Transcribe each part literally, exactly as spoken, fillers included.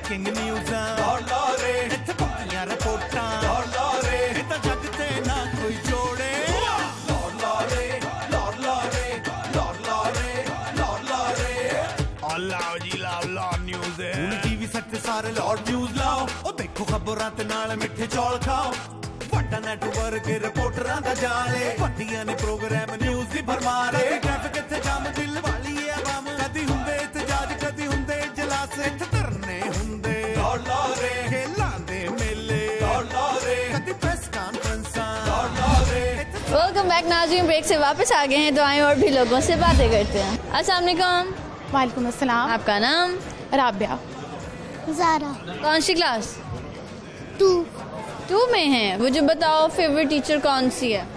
Breaking news लारे इत्थे पक्कियां रिपोर्टां लारे इत्ते जग ते ना कोई जोड़े लारे लारे लारे लारे अल्लाह जी लाओ लाओ न्यूज़ हुण टीवी सैट ते सारे लाओ न्यूज़ लाओ ओ देखो खबरां ते नाल मिठे चौल खाओ ਵੱਡਾ ਨੈਟਵਰਕ ਰਿਪੋਰਟਰਾਂ ਦਾ ਜਾਲੇ ਵੱਡੀਆਂ ਨੇ ਪ੍ਰੋਗਰਾਮ ਨਿਊਜ਼ ਦੀ ਭਰਮਾਰੇ ਟ੍ਰੈਫਿਕ ਇੱਥੇ ਜਾਮ ਦਿਲ ਵਾਲੀ ਏ ਆਵਾਮ ਕਦੀ ਹੁੰਦੇ ਇਤਜਾਜ ਕਦੀ ਹੁੰਦੇ ਇਜਲਾਸ ਇੱਥੇ ਧਰਨੇ ਹੁੰਦੇ ਲਾਰੇ ਖੇਲਾਂ ਦੇ ਮੇਲੇ ਲਾਰੇ ਕਦੀ ਪ੍ਰੈਸ ਕਾਨਫਰੰਸਾਂ ਲਾਰੇ। वेलकम बैक नाज़रीन, ब्रेक से वापस आ गए हैं तो आए और भी लोगों से बातें करते हैं। अस्सलाम वालेकुम। वालेकुम अस्सलाम। आपका नाम? राबिया। ज़ारा। कौन सी क्लास? टू। टू में हैं। मुझे बताओ फेवरेट टीचर कौन सी है?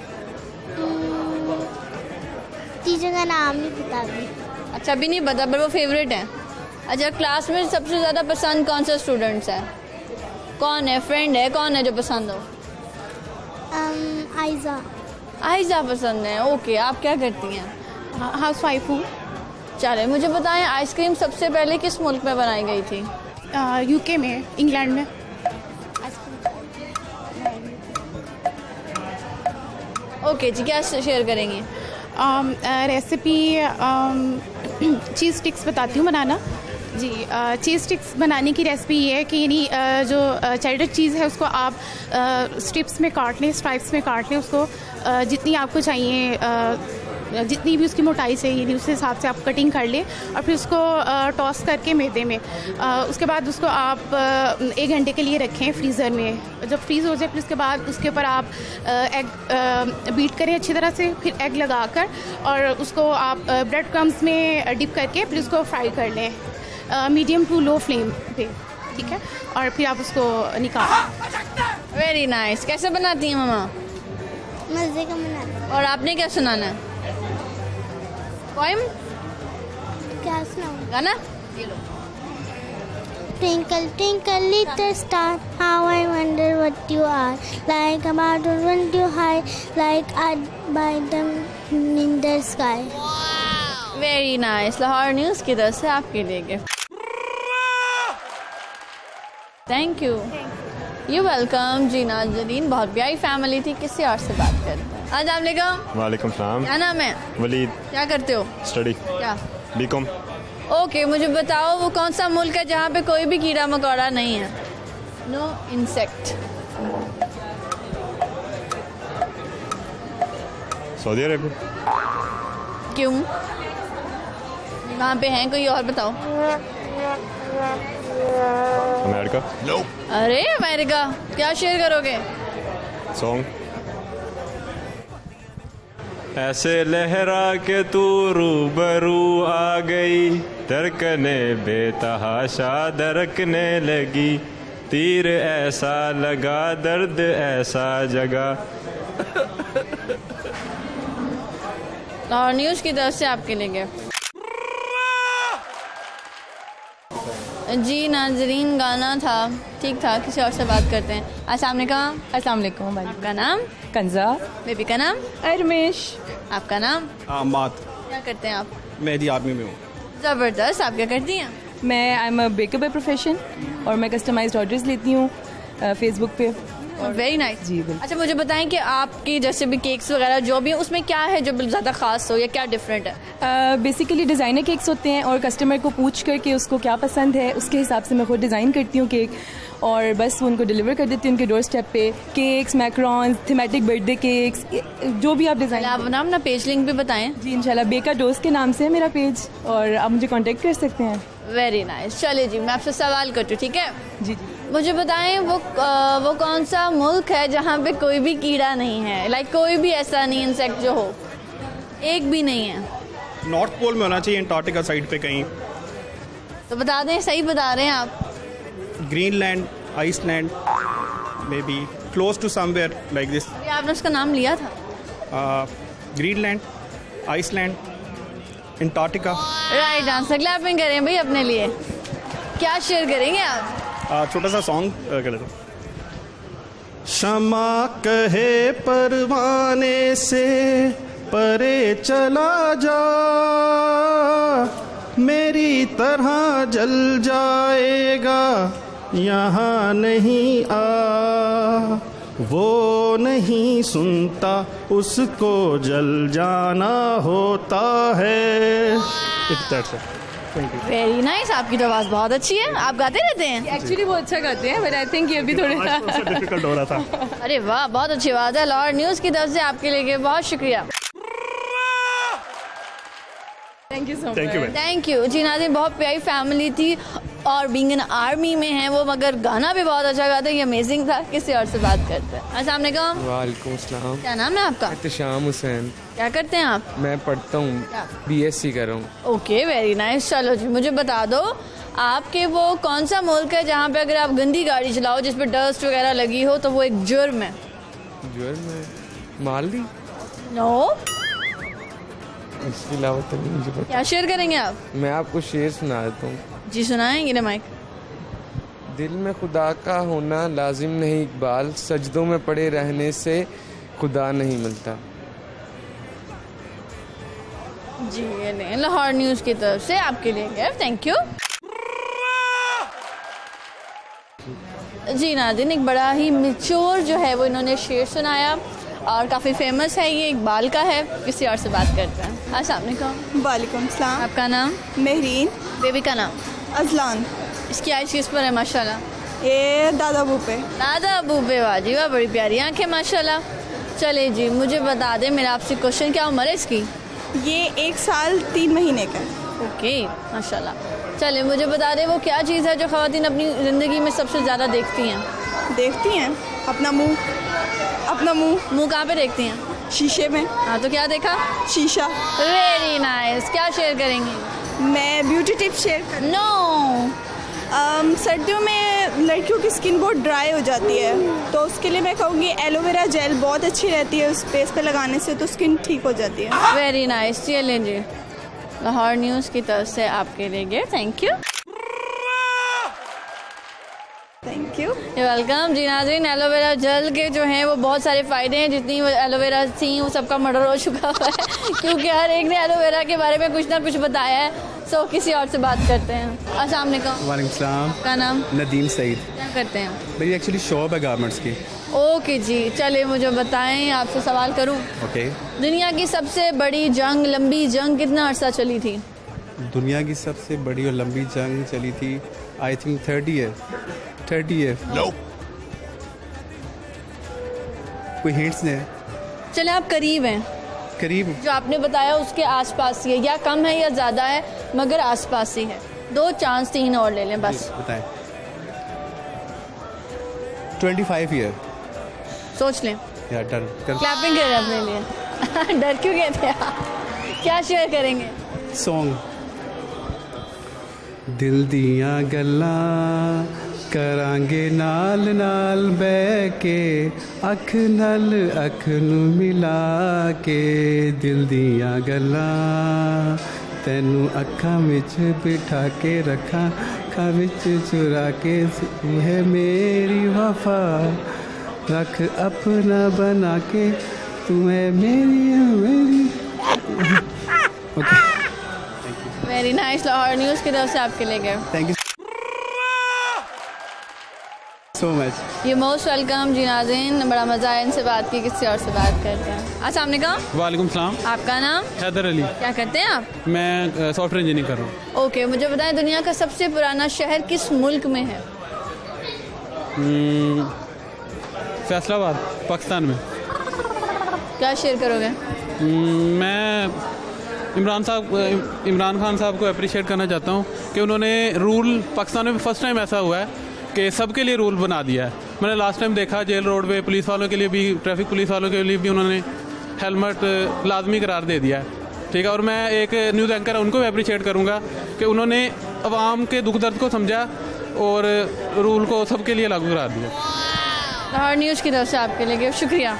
टीचर का नाम नहीं पता अभी। अच्छा अभी नहीं पता पर वो फेवरेट है। अच्छा क्लास में सबसे ज़्यादा पसंद कौन सा स्टूडेंट्स है? कौन है? फ्रेंड है? कौन है जो पसंद हो? आयजा। आयजा पसंद है। ओके, आप क्या करती हैं? हाउस वाइफ हूँ। चले मुझे बताएं आइसक्रीम सबसे पहले किस मुल्क में बनाई गई थी? यूके में, इंग्लैंड में। ओके जी, क्या शेयर करेंगी? रेसिपी चीज़ स्टिक्स बताती हूँ बनाना जी। चीज़ स्टिक्स बनाने की रेसिपी ये है कि यानी जो चेडर चीज़ है उसको आप स्ट्रिप्स में काट लें, स्ट्राइप्स में काट लें उसको जितनी आपको चाहिए, जितनी भी उसकी मोटाई चाहिए उस हिसाब से आप कटिंग कर लें और फिर उसको टॉस करके मैदे में उसके बाद उसको आप एक घंटे के लिए रखें फ्रीज़र में। जब फ्रीज़ हो जाए फिर उसके बाद उसके ऊपर आप एग बीट करें अच्छी तरह से, फिर एग लगाकर और उसको आप ब्रेड क्रम्स में डिप करके फिर उसको फ्राई कर लें मीडियम टू लो फ्लेम पे, ठीक है। और फिर आप उसको निकालें। Very nice. कैसे बनाती हैं मामा? मज़े का बनाना। और आपने क्या सुनाना है? पोएम? क्या सुनाऊँ? गाना? ये लो। Twinkle twinkle little star, how I wonder what you are. Like a bottle when you high, like I by them in the sky. Very nice. Lahore news की तरफ से आपके लिए gift. Thank you. You welcome. जी नाज़रीन, बहुत प्यारी family थी। किसी और से बात करते हैं। अस्सलाम वालेकुम। वालेकुम सलाम। क्या नाम है? वलीद। क्या करते हो? स्टडी। क्या? बीकॉम। ओके, मुझे बताओ वो कौन सा मुल्क है जहाँ पे कोई भी कीड़ा मकोड़ा नहीं है? No insect. Saudi Arabia. क्यों? वहाँ पे हैं कोई और बताओ। अमेरिका। no. अरे अमेरिका, क्या शेयर करोगे? सॉन्ग। ऐसे लहरा के तू रूबरू आ गई, धड़कने बेतहाशा दरकने लगी, तीर ऐसा लगा दर्द ऐसा जगा। और न्यूज़ की तरफ से आपके लिए गिफ्ट। जी नाज़रीन, गाना था, ठीक था। किसी और से बात करते हैं। अस्सलाम वालेकुम। अस्सलाम वालेकुम। आपका नाम? कंजा। बेबी का नाम? अरमेश। आपका नाम? आमाद। क्या करते हैं आप? मैं दी आर्मी में हूँ। ज़बरदस्त। आप क्या करती हैं? मैं I am a baker by profession और मैं कस्टमाइज्ड ऑर्डर्स लेती हूँ फेसबुक पे। Very nice. जी बिल्कुल। अच्छा मुझे बताएं कि आपकी जैसे भी केक्स वगैरह जो भी है उसमें क्या है जो ज़्यादा ख़ास हो या क्या डिफरेंट है? बेसिकली डिज़ाइनर केक्स होते हैं और कस्टमर को पूछ करके उसको क्या पसंद है उसके हिसाब से मैं खुद डिज़ाइन करती हूँ केक और बस उनको डिलीवर कर देती हूँ उनके डोर स्टेप पे। Cakes, macarons, thematic birthday cakes, जो भी आप डिज़ाइन। आप नाम ना पेज लिंक भी बताएं। जी इंशाल्लाह, बेका डोस्ट के नाम से है मेरा पेज और आप मुझे कांटेक्ट कर सकते हैं। Very nice. चलिए जी, मैं आपसे सवाल करती हूँ, ठीक है? जी जी। मुझे बताएं वो आ, वो कौन सा मुल्क है जहाँ पे कोई भी कीड़ा नहीं है, लाइक कोई भी ऐसा नहीं इंसेक्ट जो हो, एक भी नहीं है। नॉर्थ पोल में होना चाहिए, अंटार्कटिका साइड पे कहीं। तो बता दें, सही बता रहे हैं आप? Greenland, Iceland, may be close to somewhere like this. आपने उसका नाम लिया था? Greenland, Iceland, Antarctica. Right answer. Clapping करें भाई अपने लिए। क्या शेयर करेंगे आप? छोटा सा सॉन्ग कर लेते। शमा कहे परवाने से परे चला जा, मेरी तरह जल जाएगा, यहाँ नहीं आ। वो नहीं सुनता, उसको जल जाना होता है। वेरी नाइस, आपकी तो आवाज़ बहुत अच्छी है। आप गाते रहते हैं? एक्चुअली वो अच्छा गाते हैं, बट आई थिंक ये अभी थोड़े डिफिकल्ट हो रहा था। अरे वाह, बहुत अच्छी आवाज़ है। लाहौर न्यूज़ की तरफ से आपके लिए बहुत शुक्रिया। Thank you so much. Thank you thank you जी। नाज़रीन, बहुत प्यारी फैमिली थी और बीइंग इन आर्मी में है वो, मगर गाना भी बहुत अच्छा गाते हैं। ये अमेजिंग था। किसी और से बात करते हैं। अस्सलाम वालेकुम। वालेकुम सलाम। क्या नाम है आपका? एहतशाम हुसैन। क्या करते हैं आप? मैं पढ़ता हूँ, बीएससी कर रहा हूँ। Okay, very nice. चलो जी, मुझे बता दो आपके वो कौन सा मुल्क है जहाँ पे अगर आप गंदी गाड़ी चलाओ जिस पे डस्ट वगैरह लगी हो तो वो एक जुर्म है? जुर्म है? माली? नो। इसके अलावा तो नहीं मुझे पता। क्या शेयर करेंगे आप? मैं आपको शेर सुना देता हूँ। जी सुनाएंगे ना माइक। दिल में खुदा का होना लाजिम नहीं इकबाल, सजदों में पड़े रहने से खुदा नहीं मिलता। जी ये नहीं, लाहौर न्यूज़ की तरफ से आपके लिए गिफ्ट। थैंक यू जी। नाज़रीन, एक बड़ा ही मैच्योर जो है वो इन्होंने शेर सुनाया और काफ़ी फेमस है। ये इकबाल का है। किसी और से बात करते हैं। अस्सलाम वालेकुम। वालेकुम सलाम। आपका नाम? महरीन। बेबी का नाम? अजलान। इसकी आइज किस पर है माशाल्लाह? ये दादा अबू पे। दादा अबू पे, वाह जी वाह, बड़ी प्यारी आँखें माशाल्लाह। चले जी, मुझे बता दें, मेरा आपसे क्वेश्चन, क्या उम्र है इसकी? ये एक साल तीन महीने का है। ओके माशाल्लाह। चले मुझे बता दें वो क्या चीज़ है जो ख़वातीन अपनी ज़िंदगी में सबसे ज़्यादा देखती हैं? देखती हैं अपना मुंह। अपना मुंह। मुंह कहाँ पे देखती हैं? शीशे में। हाँ, तो क्या देखा? शीशा। Very nice. क्या शेयर करेंगी? मैं ब्यूटी टिप्स शेयर कर। नो। um, सर्दियों में लड़कियों की स्किन बहुत ड्राई हो जाती है, तो उसके लिए मैं कहूँगी एलोवेरा जेल बहुत अच्छी रहती है, उस फेस पे लगाने से तो स्किन ठीक हो जाती है। Very nice. चलिए जी, लाहौर न्यूज़ की तरफ से आपके लिए gift. Thank you. Thank you. Welcome जी। नाज़रीन, एलोवेरा जेल के जो हैं वो बहुत सारे फ़ायदे हैं। जितनी वो एलोवेरा थी वो सबका मर्डर हो चुका हुआ है क्योंकि हर एक ने एलोवेरा के बारे में कुछ ना कुछ बताया है। सो किसी और से बात करते हैं। अस्सलाम वालेकुम। वालेकुम सलाम। क्या नाम? नदीम सईद। क्या करते हैं? मेरी एक्चुअली शॉप है गारमेंट्स की। ओके जी, चलिए मुझे बताएं, आपसे सवाल करूं। ओके। दुनिया की सबसे बड़ी जंग, लंबी जंग कितना अरसा चली थी? दुनिया की सबसे बड़ी और लंबी जंग चली थी I think thirty year. Thirty year. No. कोई हिंट्स दें? चले आप करीब हैं। करीब? जो आपने बताया उसके आसपास ही है, या कम है या ज़्यादा है, मगर आसपास ही है। दो चांस तीन और ले लें बस। बताएं। Twenty five year. सोच लें। या डन कर। क्लैपिंग करें अपने लिए डर क्यों कहते हैं? क्या शेयर करेंगे? सॉन्ग। दिल दियां गल्लां करांगे नाल नाल बह के, अख नल अख नू मिला के, दिल दियां गल्लां तैनू अखां विच बिठा के रखां, अखां विच चुरा के, तू है मेरी वफा, रख अपना बना के, तू है मेरी मेरी। Very nice. लाहौर न्यूज़ की तरफ से आपके लिए गए। Thank you so much. ये मोस्ट वेलकम जी। नाज़रीन, बड़ा मज़ा आया इनसे बात की। किसी और से बात करते हैं। अस्सलाम वालेकुम। वालेकुम सलाम। आपका नाम? हैदर अली। क्या करते हैं आप? मैं सॉफ्टवेयर इंजीनियरिंग कर रहा हूँ। ओके, मुझे बताएं दुनिया का सबसे पुराना शहर किस मुल्क में है? फैसलाबाद, पाकिस्तान में। क्या शेयर करोगे? मैं इमरान साहब इमरान खान साहब को अप्रिशिएट करना चाहता हूँ कि उन्होंने रूल पाकिस्तान में फर्स्ट टाइम ऐसा हुआ है कि सबके लिए रूल बना दिया है। मैंने लास्ट टाइम देखा जेल रोड पे पुलिस वालों के लिए भी, ट्रैफिक पुलिस वालों के लिए भी उन्होंने हेलमेट लाजमी करार दे दिया है। ठीक है, और मैं एक न्यूज़ एंकर है उनको भी अप्रिशिएट करूँगा कि उन्होंने अवाम के दुख दर्द को समझा और रूल को सबके लिए लागू करा दिया। लाहौर न्यूज़ की तरफ से आपके लिए शुक्रिया।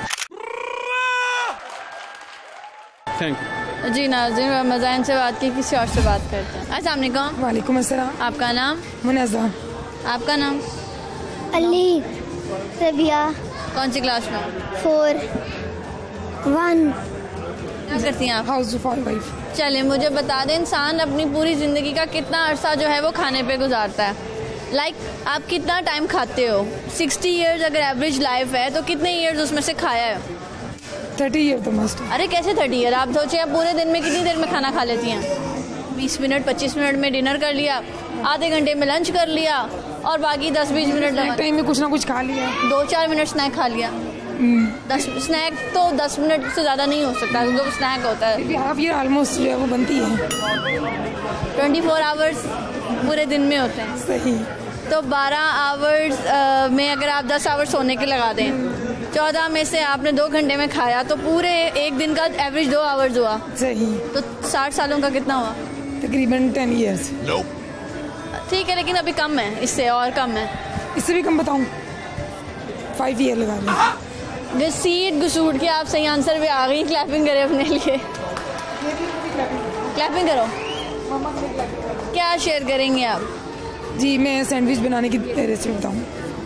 थैंक यू जी। नाज़रीन, मज़ाइन से बात की। किसी और से बात करते हैं। अस्सलाम वालेकुम। वालेकुम अस्सलाम। आपका नाम? मुनज़्ज़ा। आपका नाम? अली। रबिया। कौन सी क्लास में? फोर। वन। क्या करती हैं आप? Housewife. चलिए मुझे बता दें, इंसान अपनी पूरी ज़िंदगी का कितना अरसा जो है वो खाने पे गुजारता है? लाइक like, आप कितना टाइम खाते हो? सिक्सटी ईयर्स अगर एवरेज लाइफ है तो कितने ईयर्स उसमें से खाया है? थर्टी ईयर तो मस्ट। अरे कैसे थर्टी ईयर? आप सोचिए आप पूरे दिन में कितनी देर में खाना खा लेती हैं? बीस मिनट पच्चीस मिनट में डिनर कर लिया, आधे घंटे में लंच कर लिया और बाकी दस बीस मिनट टाइम में कुछ ना कुछ खा लिया, दो चार मिनट स्नैक खा लिया। दस स्नैक तो दस मिनट से ज़्यादा नहीं हो सकता क्योंकि वो स्नैक होता है। हाफ ईयर ऑलमोस्ट जो है वो बनती है। ट्वेंटी फोर आवर्स पूरे दिन में होते हैं। सही। तो बारह आवर्स में अगर आप दस आवर्स सोने के लगा दें, चौदह में से आपने दो घंटे में खाया तो पूरे एक दिन का एवरेज दो आवर्स हुआ। सही। तो साठ सालों का कितना हुआ? तकरीबन टेन ईयर्स। ठीक है, लेकिन अभी कम है, इससे और कम है। इससे भी कम बताऊं? फाइव ईयर लगा लें। घसीट घसूट के आप सही आंसर पे आ गई। क्लैपिंग करें अपने लिए, क्लैपिंग करो। क्या शेयर करेंगे आप? जी मैं सैंडविच बनाने की रेसिपी बताऊं?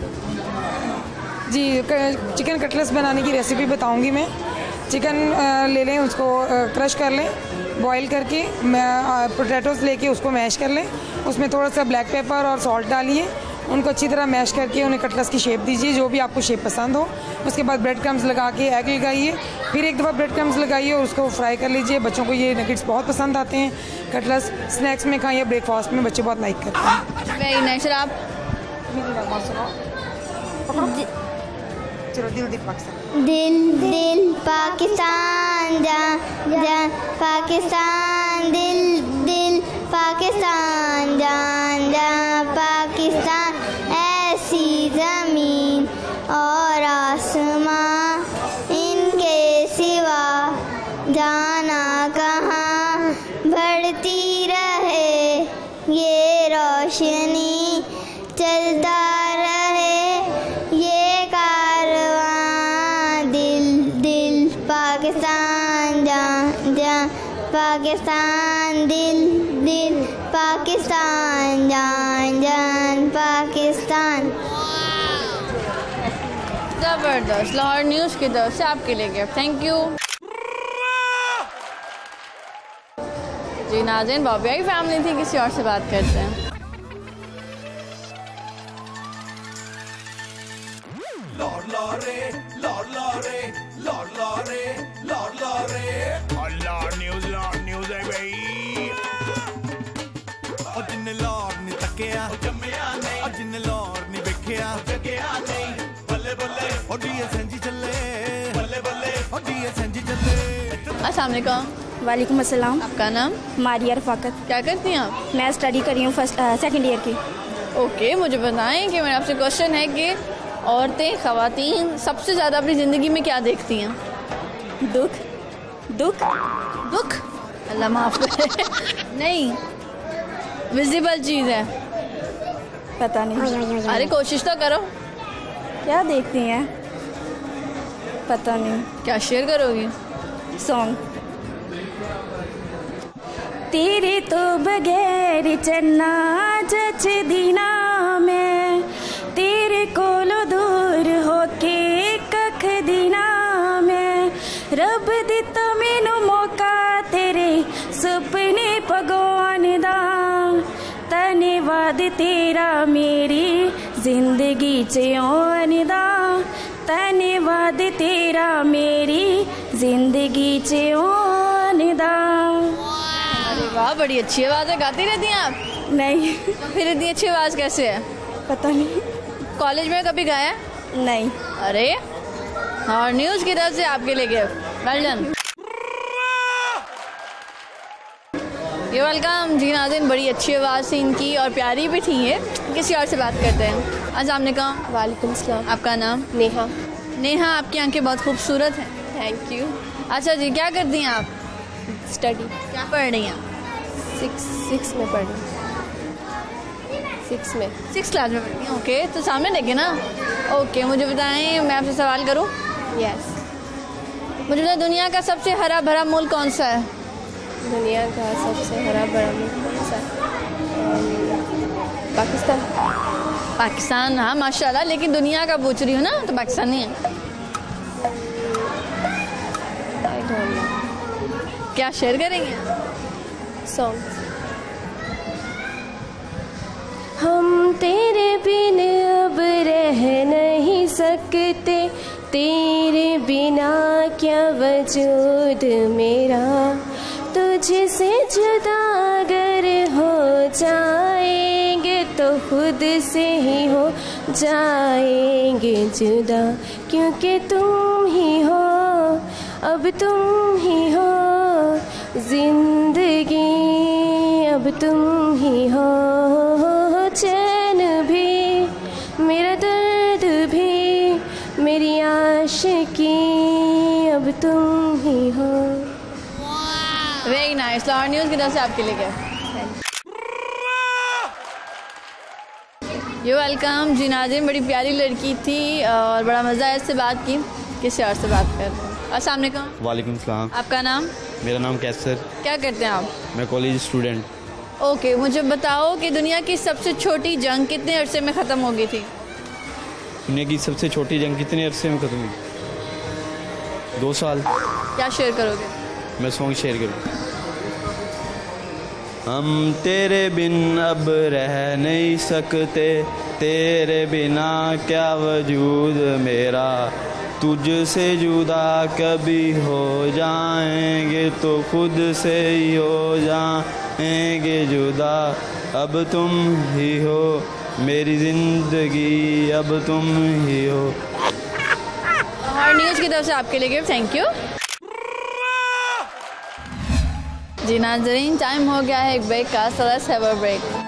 जी चिकन कटलेट्स बनाने की रेसिपी बताऊंगी मैं। चिकन ले लें, उसको क्रश कर लें, बॉईल करके पोटैटोज़ लेके उसको मैश कर लें, उसमें थोड़ा सा ब्लैक पेपर और सॉल्ट डालिए, उनको अच्छी तरह मैश करके उन्हें कटलेट्स की शेप दीजिए जो भी आपको शेप पसंद हो। उसके बाद ब्रेड क्रम्स लगा के एग लगाइए, फिर एक दफ़ा ब्रेड क्रम्स लगाइए और उसको फ्राई कर लीजिए। बच्चों को ये नगेट्स बहुत पसंद आते हैं। कटलेट्स स्नैक्स में खाएं या ब्रेकफास्ट में, बच्चे बहुत लाइक करते हैं। Very nice. आप चलो दिल दिल पाकिस्तान, दिल दिल पाकिस्तान जा जा पाकिस्तान, दिल दिल पाकिस्तान जान जा पाकिस्तान, ऐसी ज़मीन और आसमां इनके सिवा जाना कहाँ, बढ़ती रहे ये रोशनी, चलता रहे ये कारवां, दिल दिल पाकिस्तान जा जा पाकिस्तान, दिल दिल पाकिस्तान जान जान पाकिस्तान। जबरदस्त। लाहौर न्यूज़ की तरफ से आपके लिए गिफ्ट। थैंक यू जी। नाज़रीन, बॉबिया की फैमिली थी, किसी और से बात करते हैं। लॉर्ड लॉरे लॉर्ड लॉरे लॉर्ड लॉरे लॉर्ड लॉरे लॉर्ड न्यूज़ लॉर्ड न्यूज़ है भाई। और जिन्ने लॉर्ड नहीं तकिया जम्मिया नहीं, और जिन्ने लॉर्ड नहीं देखिया जगिया नहीं। बल्ले बल्ले और डीएस एनजी चले, बल्ले बल्ले और डीएस एनजी चले। अस्सलाम वालेकुम। वालेकुम अस्सलाम। आपका नाम? मारिया रफ़ाकत। क्या करती हैं आप? मैं स्टडी कर रही हूँ फर्स्ट सेकंड ईयर की। ओके, मुझे बताएं कि मेरा आपसे क्वेश्चन है कि औरतें ख़वातीन सबसे ज़्यादा अपनी ज़िंदगी में क्या देखती हैं? दुख। दुख दुख अल्लाह माफ़ करे। नहीं, विजिबल चीज़ है। पता नहीं। अरे कोशिश तो करो। क्या देखती हैं? पता नहीं। क्या शेयर करोगी? सॉन्ग। तेरे तो बगैर चन्ना जच दीना, मैं तेरे कोलो दूर होके कख दीना, मैं रब दिता मैनू मौका तेरे सुपने भगवान दा, धन्यवाद तेरा मेरी जिंदगी च आने दा, धन्यवाद तेरा मेरी जिंदगी च आने दा। अरे वाह, बड़ी अच्छी आवाज़ है। गाती रहती हैं आप? नहीं। तो फिर इतनी अच्छी आवाज़ कैसे है? पता नहीं। कॉलेज में कभी गाया? नहीं। अरे और न्यूज़ की तरफ से आपके लिए गिफ्ट। Well done. ये वेलकम जी। नाज़रीन, बड़ी अच्छी आवाज़ थी इनकी और प्यारी भी थी ये। किसी और से बात करते हैं। अस्सलाम वालेकुम। वालेकुम सलाम। आपका नाम? नेहा। नेहा, आपकी आंखें बहुत खूबसूरत हैं। Thank you. अच्छा जी, क्या करती हैं आप? स्टडी। क्या पढ़ रही हैं? सिक्स सिक्स में पढ़ रही सिक्स में सिक्स क्लास में पढ़ती हैं। ओके, तो सामने देखे ना। ओके, मुझे बताएं, मैं आपसे सवाल करूं? यस। मुझे बताएं, दुनिया का सबसे हरा भरा मुल्क कौन सा है? दुनिया का सबसे हरा भरा मुल्क कौन सा है? पाकिस्तान। पाकिस्तान, हाँ माशाल्लाह, लेकिन दुनिया का पूछ रही हूँ ना, तो पाकिस्तान नहीं है। क्या शेयर करेंगे? सॉन्ग। हम तेरे बिन अब रह नहीं सकते, तेरे बिना क्या वजूद मेरा, तुझसे जुदा अगर हो जाएंगे तो खुद से ही हो जाएंगे जुदा, क्योंकि तुम ही हो, अब तुम ही हो जिंदगी, अब तुम ही हो चैन भी, मेरा दर्द भी, मेरी आशिकी, अब तुम ही हो। Very nice. लाहौर न्यूज़ की तरफ से आपके लिए क्या? You welcome. जी नाज़रीन, बड़ी प्यारी लड़की थी और बड़ा मज़ा आया इससे बात की। किसी और से बात कर। अस्सलाम वालेकुम। वालेकुम सलाम। आपका नाम? मेरा नाम कैसर। क्या करते हैं आप? मैं कॉलेज स्टूडेंट। ओके okay, मुझे बताओ कि दुनिया की सबसे छोटी जंग कितने अरसे में ख़त्म हो गई थी? दुनिया की सबसे छोटी जंग कितने अरसे में ख़त्म हुई? दो साल। क्या शेयर करोगे? मैं सॉन्ग शेयर करूँ। हम तेरे बिन अब रह नहीं सकते, तेरे बिना क्या वजूद मेरा, तुझसे जुदा कभी हो जाएंगे तो खुद से ही हो जाएंगे जुदा, अब तुम ही हो मेरी ज़िंदगी, अब तुम ही हो। हर न्यूज़ की तरफ से आपके लिए गिफ्ट। Thank you. जी नाज़रीन, टाइम हो गया है एक ब्रेक का, so let's have a break.